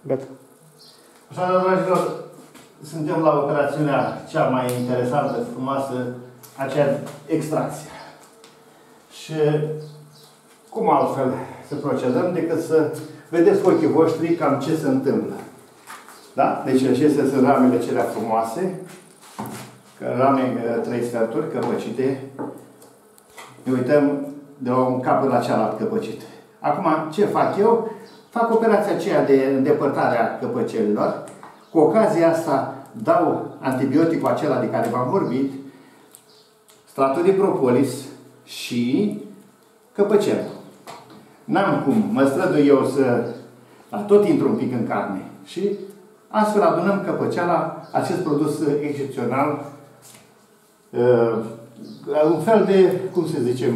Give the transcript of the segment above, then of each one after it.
Gata. Așa, dragilor, suntem la operațiunea cea mai interesantă, frumoasă, aceea extracție. Și cum altfel să procedăm decât să vedeți cu ochii voștri cam ce se întâmplă. Da? Deci acestea sunt ramele cele frumoase, rame 3 sferturi, căpăcite. Ne uităm de la un capăt la cealaltă căpăcit. Acum, ce fac eu? Fac operația aceea de îndepărtare a căpăcelilor. Cu ocazia asta dau antibioticul acela de care v-am vorbit, stratul de propolis și căpăcel. N-am cum, mă strădui eu să tot intru un pic în carne. Și astfel adunăm căpăceala, acest produs excepțional, un fel de, cum se zice,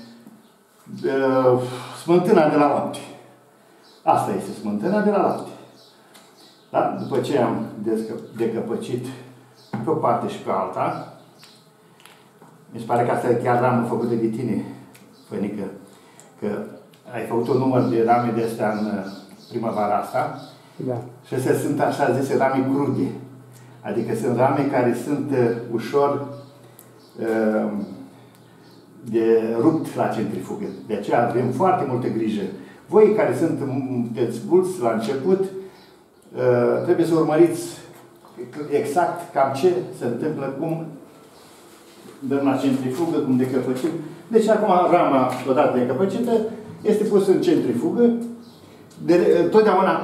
smântâna de la lapte. Asta este smântâna de la lapte. Da? După ce am decăpăcit pe o parte și pe alta, mi se pare că asta e chiar ramă făcută de tine, Fănică, că ai făcut un număr de rame de astea în primăvara asta. Da. Și astea sunt așa zise rame crude. Adică sunt rame care sunt ușor de rupt la centrifugă. De aceea avem foarte multă grijă. Voi care sunteți mulți la început, trebuie să urmăriți exact cam ce se întâmplă, cum dăm la centrifugă, cum decăpăcim. Deci acum rama, odată decăpăcită, este pusă în centrifugă, totdeauna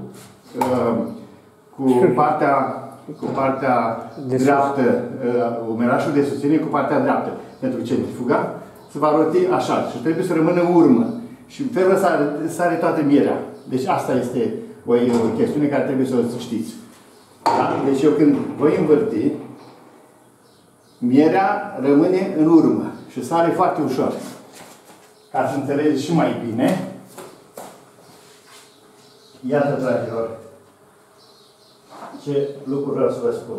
cu partea dreaptă, umerașul de susținere cu partea dreaptă. Pentru centrifuga se va roti așa și trebuie să rămână în urmă. Și în felul ăsta sare toată mierea. Deci asta este o chestiune care trebuie să o știți. Da? Deci eu când voi învârti, mierea rămâne în urmă și sare foarte ușor. Ca să înțelegeți și mai bine, iată, dragilor, ce lucru vreau să vă spun.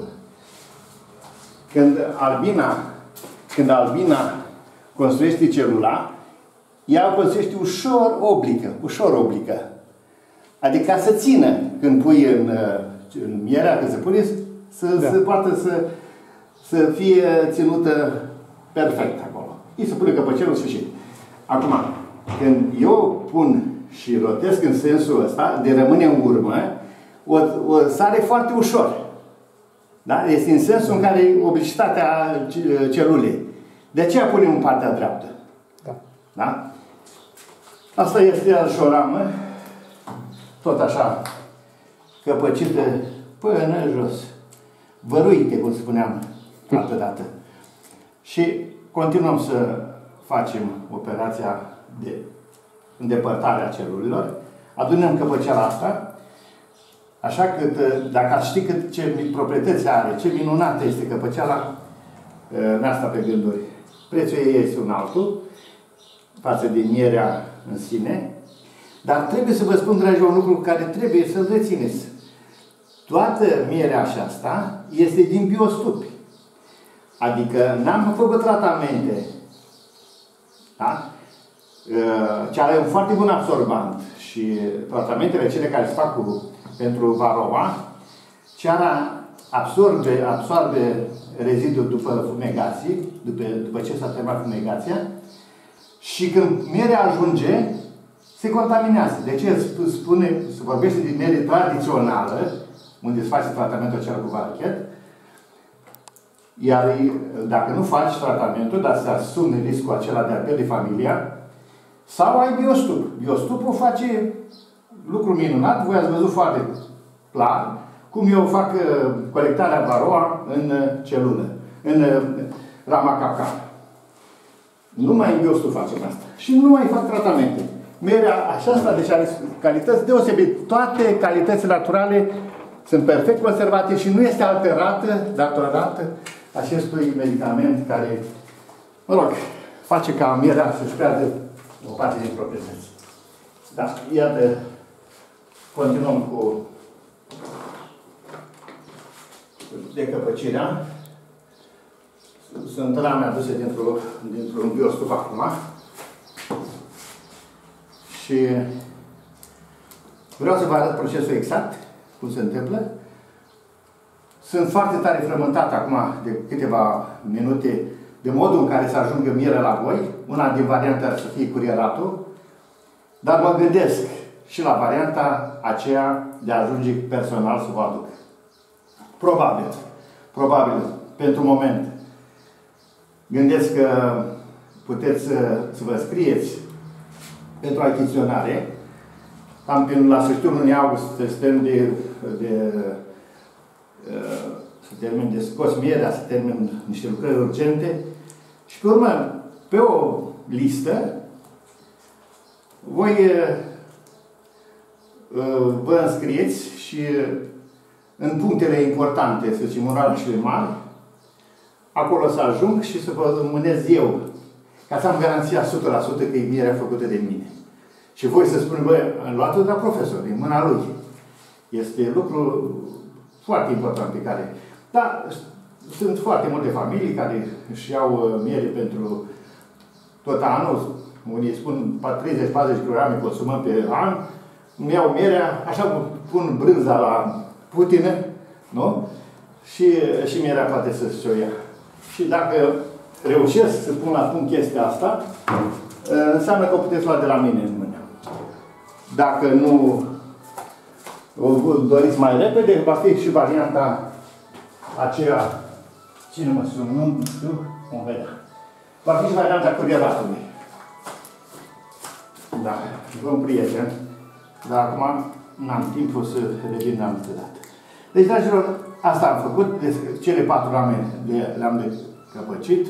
Când albina construiește celula, ea o construiește ușor oblică. Adică ca să țină când pui în mierea, când se pune, să poată să fie ținută perfect acolo. Ei se pune căpăcelul în sfârșit. Acum, când eu pun și rotesc în sensul ăsta, de rămâne în urmă, o sare foarte ușor. Da? Este în sensul în care e oblicitatea celulei. De aceea punem în partea dreaptă. Da. Da? Asta este iarăși o ramă, tot așa, căpăcită până jos. Văruite, cum spuneam altă dată. Și continuăm să facem operația de îndepărtare a celulelor. Adunăm căpăceala asta. Așa că, dacă ați ști ce proprietăți are, ce minunată este căpăceala, n-asta pe gânduri. Prețul ei este un altul, față de mierea în sine. Dar trebuie să vă spun, dragi, un lucru care trebuie să-l rețineți. Toată mierea aceasta este din biostupi. Adică n-am făcut tratamente. Da? Ceara e un foarte bun absorbant și tratamentele cele care se fac pentru varroa, ceara absorbe rezidul după fumigații, după ce s-a terminat fumigația, și când mierea ajunge, se contaminează. De ce se vorbește de miere tradițională, unde se face tratamentul acela cu varichet, iar dacă nu faci tratamentul, dar se asumi riscul acela de a pierde familia, sau ai biostup. Biostupul face lucru minunat, voi ați văzut foarte clar cum eu fac colectarea varroa în celulă, în rama capcană. Numai în biostup facem asta. Și nu mai fac tratamente. Mierea aceasta, deci are calități deosebite. Toate calitățile naturale sunt perfect conservate și nu este alterată datorată acestui medicament care, mă rog, face ca mierea să-și piardă o parte din proprietăți. Da, iată, continuăm cu decăpăcirea. Sunt rame aduse dintr-un biostup acum. Și Vreau să vă arăt procesul exact, cum se întâmplă. Sunt foarte tare frământat acum de câteva minute de modul în care să ajungă mierea la voi. Una din variante ar să fie curieratul, dar mă gândesc și la varianta aceea de a ajunge personal să vă aduc. Probabil, pentru moment, gândesc că puteți să vă scrieți pentru achiziționare. Cam la sfârșitul lunii august să termin de scos mierea, să termin niște lucrări urgente și pe urmă, pe o listă, voi vă înscrieți și în punctele importante, să zicem, orașele mari, acolo să ajung și să vă mânez eu, ca să am garanția 100% că e mierea făcută de mine. Și voi să spuneți, băi, am luat-o de la profesor, din mâna lui. Este lucru foarte important pe care... Dar sunt foarte multe familii care își iau miere pentru tot anul. Unii spun 30-40 kg consumăm pe an. Îmi iau mierea, așa pun brânza la putină, nu? Și mierea poate să-și o ia. Și dacă reușesc să pun la punct chestia asta, înseamnă că o puteți lua de la mine în mână. Dacă nu o doriți mai repede, va fi și varianta aceea, cine mă sună, nu știu, vom vedea. Va fi și varianta curieratului. Da, vom prieten, dar acum n-am timp, o să revin altă dată. Deci, dragilor, asta am făcut, cele 4 rame le-am decăpăcit.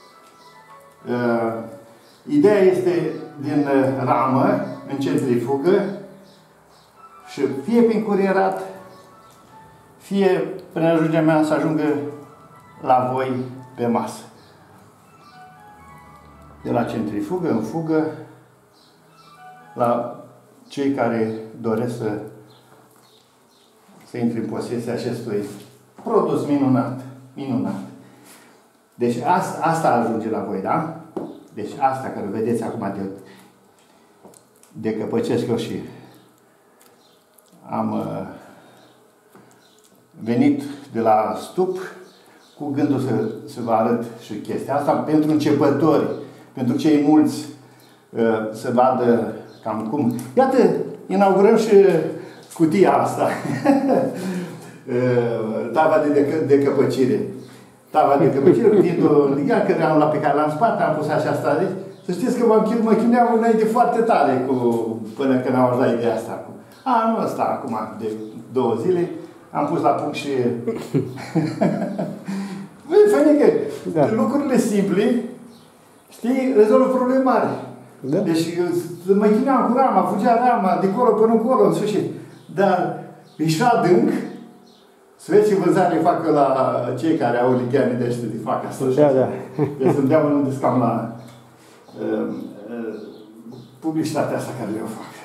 Ideea este din ramă, în centrifugă, și fie prin curierat, fie prin ajungerea mea să ajungă la voi pe masă. De la centrifugă, în fugă, la cei care doresc să intre în posesia acestui produs minunat. Deci asta ajunge la voi, da? Deci asta care vedeți acum de căpăcesc eu și am venit de la stup cu gândul să vă arăt și chestia asta pentru începători, pentru cei mulți să vadă cam cum. Iată, inaugurăm și cutia asta. Tava de căpăcire. Tava de căpăcire, cutindu-o în lighean, că pe care l-am spart, am pus așa asta. Deci, să știți că mă chineam înainte foarte tare până când am ajuns la ideea asta. Anul ăsta, acum, de 2 zile, am pus la punct și... Fănică, da. Lucrurile simple, știi, rezolvă probleme mari. Da. Deci, mă chineam cu rama, fugea rama, de colo până colo, în sfârșit. Dar, e și adânc, să vezi ce vânzare facă la cei care au ligheane de ăștia de fac asta. Da, da. Deci să-mi dea un discount la publicitatea asta care le-o fac.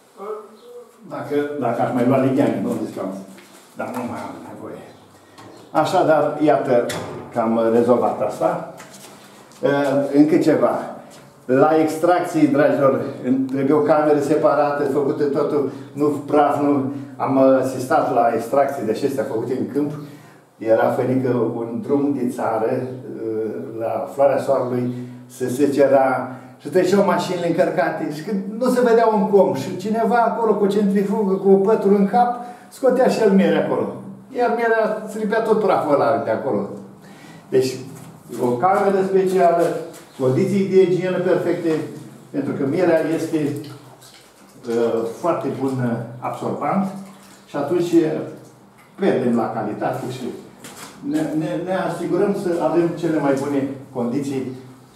Dacă aș mai lua ligheane, nu discount. Dar nu mai am nevoie. Așadar, iată că am rezolvat asta. Încă ceva. La extracții, dragilor, trebuie o cameră separată, făcută totul, nu praf, nu... Am asistat la extracții de acestea făcute în câmp. Era fănică un drum de țară, la Floarea Soarelui, se secera și treceau mașinile încărcate și când nu se vedea un com și cineva acolo cu o centrifugă, cu o pătură în cap, scotea și el miere acolo. Iar mierea se lipea tot praful ăla de acolo. Deci, o cameră specială, condiții de igienă perfecte, pentru că mierea este foarte bun absorbant și atunci pierdem la calitate și ne asigurăm să avem cele mai bune condiții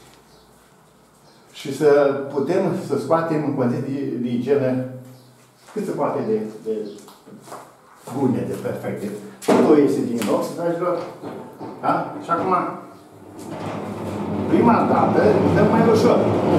și să putem să scoatem în condiții de igienă cât se poate de bune, de perfecte. Totul iese din loc, dragilor. Da? Și acum, prima dată, dăm mai ușor.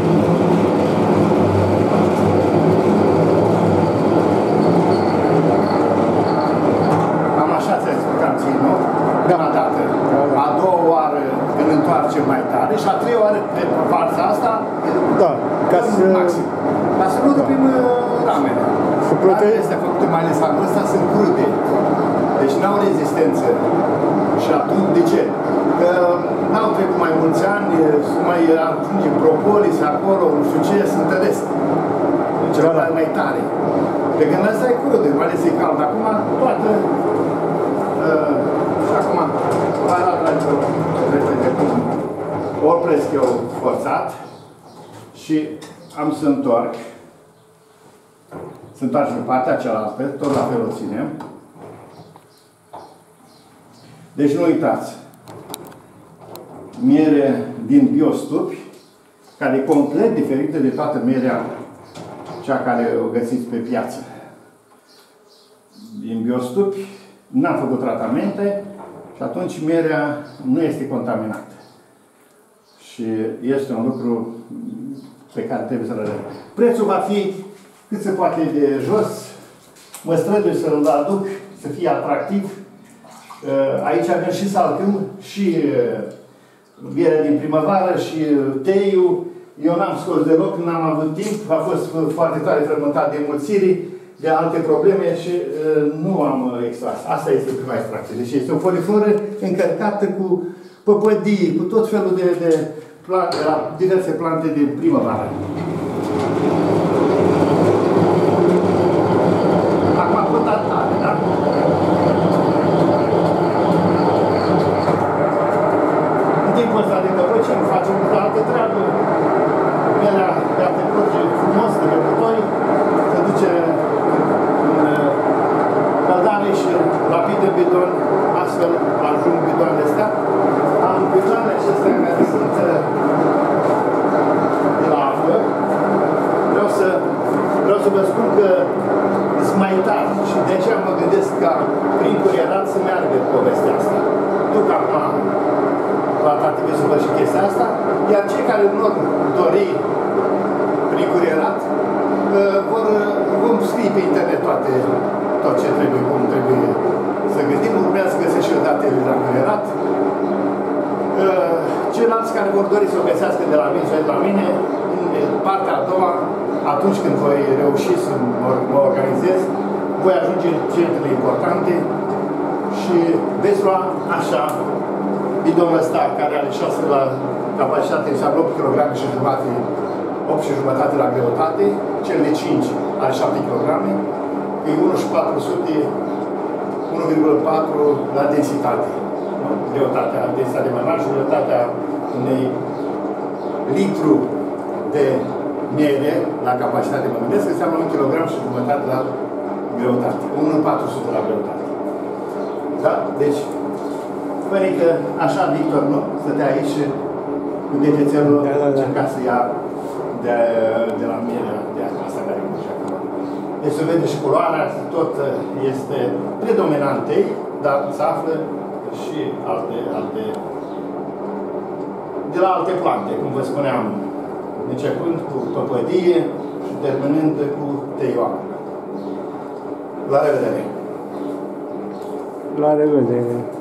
Cam așa ți-a explicat ție, nu? Prima dată. A doua oară când întoarcem mai tare și a treia oară pe partea asta, da, ca să... maxim. Ca să nu dupim ramele. Ramele astea făcute mai ales anul ăsta sunt crude. Deci n-au rezistență. Și atunci, de ce? Că n-au trecut mai mulți ani, mai ajunge propolis acolo, nu știu ce, sunt tăresc. Ceva mai tare. Pe când ăsta e crude, mai ales e cald. Acum toată... și acum arată la ce o opresc eu forțat și am să întorc. Să întoarcem pe partea cealaltă, tot la fel o ținem. Deci nu uitați, miere din biostupi, care e complet diferită de toată mierea cea care o găsiți pe piață. Din biostupi, n-am făcut tratamente și atunci mierea nu este contaminată. Și este un lucru pe care trebuie să-l vedem. Prețul va fi cât se poate de jos. Mă strădui să-l aduc, să fie atractiv. Aici avem și salcâm, și vierea din primăvară, și teiul. Eu n-am scos deloc, n-am avut timp. A fost foarte tare frământat de mulțirii, de alte probleme și nu am extras. Asta este prima extracție. Deci este o folifloră încărcată cu păpădii, cu tot felul de plante, diverse plante din primăvară. Acum pătat tare, da? În timpul ăsta de căpăcini facem o altă treabă. Melea de curge frumos de pe butoi, se duce în căldare și rapid în bidon, astfel ajung bidoanele astea. Am bidoanele acestea care sunt de la apă. Vreau să vă spun că sunt mai tari și de aceea mă gândesc ca prin curierat să meargă povestea asta. Duc acum la tatică să văd și chestia asta, iar cei care nu vor dori prin curierat vom scrie pe internet tot ce trebuie, cum trebuie să gândim. Urmează să găsesc și eu datele la curierat. Ceilalți care vor dori să o găsească de la mine sau de la mine, în partea a doua, atunci când voi reuși să mă organizez, voi ajunge în centrele importante și veți lua așa bidonul ăsta care are 6 la capacitate, înseamnă 8 kg și jumătate, 8 și jumătate la greutate, cel de 5 are 7 kg, e 1 și 400, 1,4 la densitate. Greutatea, densitatea mai mare și greutatea unei litru de miere la capacitate, mă gândesc, că înseamnă 1 kg și jumătate la greutate. 1,400 la greutate. Da? Deci, păi că așa Victor, nu? Stătea aici și cu degețelul încerca să ia de la mierea de asta care e așa acolo. Deci se vede și culoarea, tot este predominant ei, dar se află și alte de la alte plante, cum vă spuneam, începând cu păpădie și terminând cu teioară. La revedere! La revedere!